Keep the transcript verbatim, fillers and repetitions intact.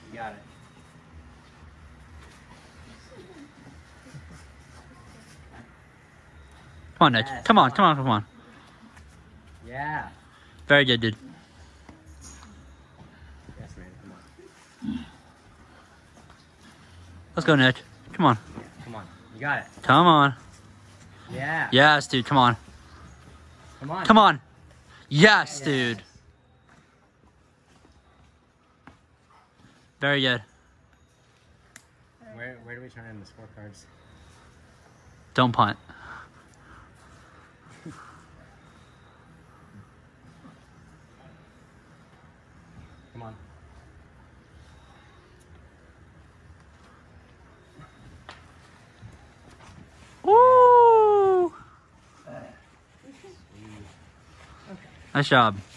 You got it. Come on, Ned. Yes, Come on, come come on, come on. Yeah. Very good, dude. Yes, man. Come on. Let's go, Ned. Come on. Yeah, come on. You got it. Come on. Yeah. Yes, dude. Come on. Come on. Come on. Yes, Yes. dude. Very good. Where, where do we turn in the scorecards? Don't punt. Come on. Woo! Nice job.